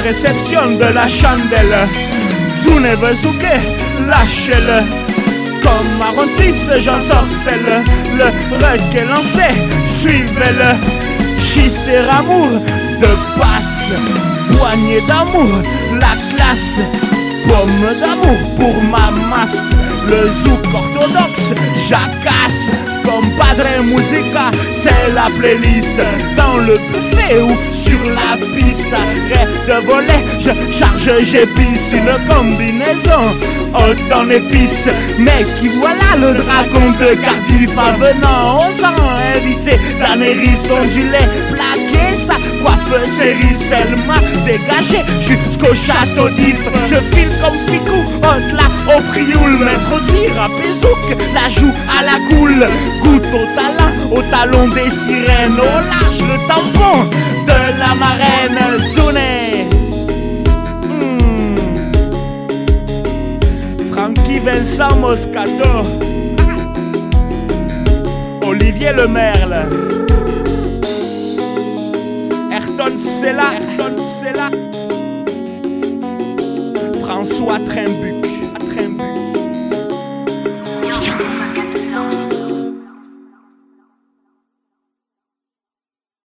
réception de la chandelle. Zune Vezuke, lâchez-le. Comme Aaron Smith, j'ensorcelle. Le requin lancé, suivez-le. Chister amour de passe, poignée d'amour, la classe. Pomme d'amour pour ma masse. Le zouk orthodoxe, jacasse. Comme Padre Musica, c'est la playlist. Dans le buffet ou sur la piste. Arrête de voler, je charge, j'épice. Une combinaison haute en épices. Mais qui voilà le dragon de Cardiff. Venant aux invités d'un hérisson du lait plaqué. Sa coiffe séricelle m'a dégagé jusqu'au château d'If. Je file comme Ficou, haute là au frioul. M'introduire à Pézouk, la joue à la coule. Goûte au talon des sirènes. Au large le tampon de la marraine. Zune Francky Vincent Moscato, Olivier Lemerle, Ayrton Sella, François Trimbuc.